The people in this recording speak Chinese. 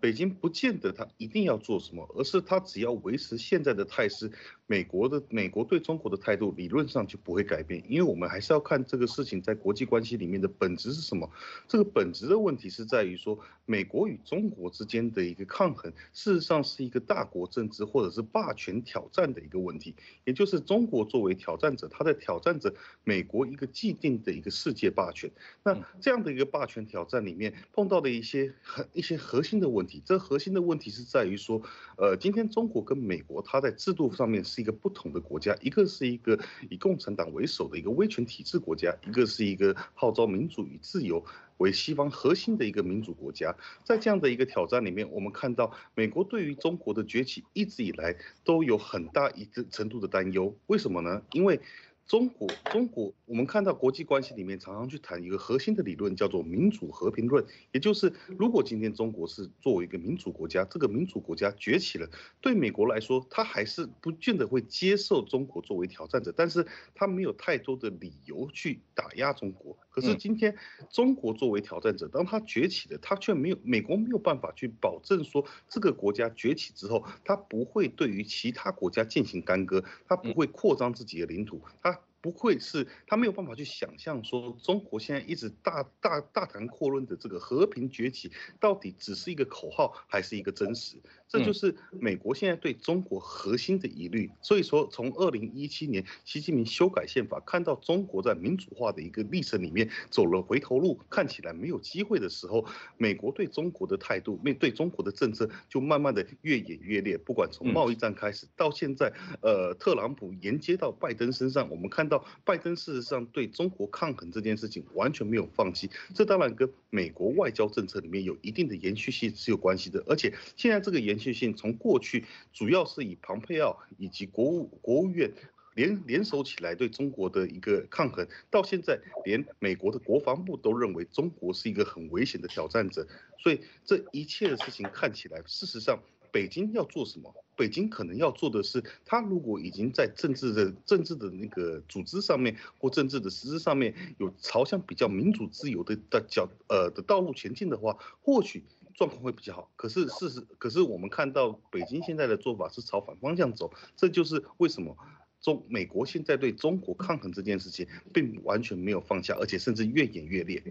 北京不见得他一定要做什么，而是他只要维持现在的态势，美国对中国的态度理论上就不会改变，因为我们还是要看这个事情在国际关系里面的本质是什么。这个本质的问题是在于说，美国与中国之间的一个抗衡，事实上是一个大国政治或者是霸权挑战的一个问题，也就是中国作为挑战者，他在挑战着美国一个既定的一个世界霸权。那这样的一个霸权挑战里面碰到的一些核心的问题，这核心的问题是在于说，今天中国跟美国它在制度上面是一个不同的国家，一个是一个以共产党为首的一个威权体制国家，一个是一个号召民主与自由为西方核心的一个民主国家。在这样的一个挑战里面，我们看到美国对于中国的崛起一直以来都有很大一个程度的担忧。为什么呢？因为中国，我们看到国际关系里面常常去谈一个核心的理论，叫做民主和平论。也就是，如果今天中国是作为一个民主国家，这个民主国家崛起了，对美国来说，他还是不见得会接受中国作为挑战者，但是他没有太多的理由去打压中国。可是今天中国作为挑战者，当他崛起了，他却没有美国没有办法去保证说这个国家崛起之后，他不会对于其他国家进行干戈，他不会扩张自己的领土，不会是他没有办法去想象说中国现在一直大谈阔论的这个和平崛起，到底只是一个口号还是一个真实？这就是美国现在对中国核心的疑虑。所以说，从2017年习近平修改宪法，看到中国在民主化的一个历程里面走了回头路，看起来没有机会的时候，美国对中国的态度，面对中国的政策就慢慢的越演越烈。不管从贸易战开始，到现在，特朗普沿接到拜登身上，我们看到拜登事实上对中国抗衡这件事情完全没有放弃。这当然跟美国外交政策里面有一定的延续性是有关系的。而且现在这个延续性从过去主要是以庞佩奥以及国务院联手起来对中国的一个抗衡，到现在连美国的国防部都认为中国是一个很危险的挑战者。所以这一切的事情看起来，事实上北京要做什么？北京可能要做的是，他如果已经在政治的那个组织上面或政治的实质上面有朝向比较民主自由的道路前进的话，或许状况会比较好。可是我们看到北京现在的做法是朝反方向走，这就是为什么美国现在对中国抗衡这件事情并完全没有放下，而且甚至越演越烈。